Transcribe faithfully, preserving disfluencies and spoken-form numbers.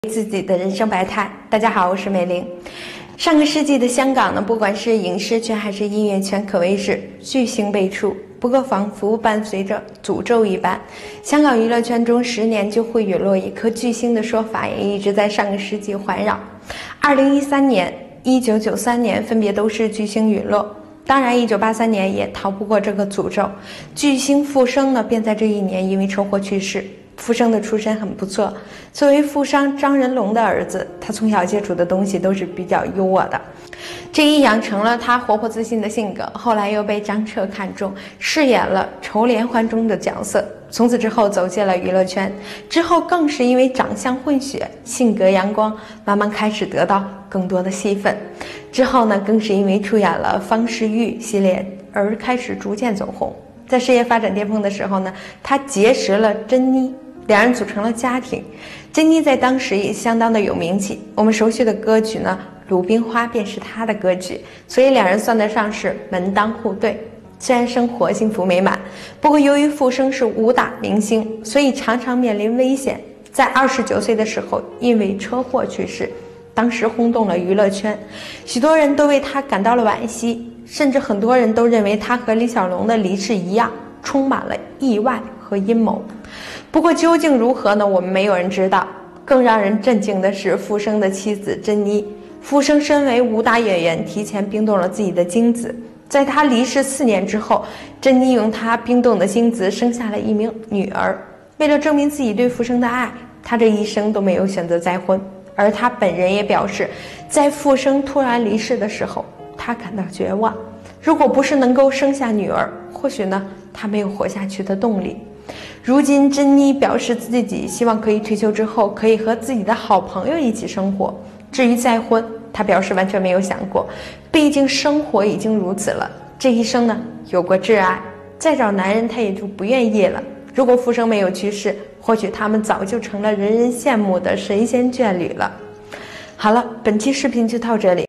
自己的人生百态。大家好，我是美玲。上个世纪的香港呢，不管是影视圈还是音乐圈，可谓是巨星辈出。不过，仿佛伴随着诅咒一般，香港娱乐圈中十年就会陨落一颗巨星的说法，也一直在上个世纪环绕。二零一三年、一九九三年分别都是巨星陨落。当然，一九八三年也逃不过这个诅咒。巨星傅声呢，便在这一年因为车祸去世。傅声的出身很不错，作为富商张仁龙的儿子，他从小接触的东西都是比较优渥的，这一养成了他活泼自信的性格。后来又被张彻看中，饰演了仇连环中的角色，从此之后走进了娱乐圈。之后更是因为长相混血、性格阳光，慢慢开始得到更多的戏份。之后呢，更是因为出演了方世玉系列而开始逐渐走红。在事业发展巅峰的时候呢，他结识了珍妮，两人组成了家庭。珍妮在当时也相当的有名气，我们熟悉的歌曲呢，《鲁冰花》便是她的歌曲，所以两人算得上是门当户对。虽然生活幸福美满，不过由于傅声是武打明星，所以常常面临危险。在二十九岁的时候，因为车祸去世，当时轰动了娱乐圈，许多人都为他感到了惋惜，甚至很多人都认为他和李小龙的离世一样，充满了意外和阴谋。不过究竟如何呢？我们没有人知道。更让人震惊的是傅声的妻子珍妮。傅声身为武打演员，提前冰冻了自己的精子。在他离世四年之后，珍妮用他冰冻的精子生下了一名女儿。为了证明自己对傅声的爱，他这一生都没有选择再婚。而他本人也表示，在傅声突然离世的时候，他感到绝望。如果不是能够生下女儿，或许呢，他没有活下去的动力。如今珍妮表示自己希望可以退休之后可以和自己的好朋友一起生活。至于再婚，她表示完全没有想过，毕竟生活已经如此了。这一生呢，有过挚爱，再找男人她也就不愿意了。如果傅声没有去世，或许他们早就成了人人羡慕的神仙眷侣了。好了，本期视频就到这里。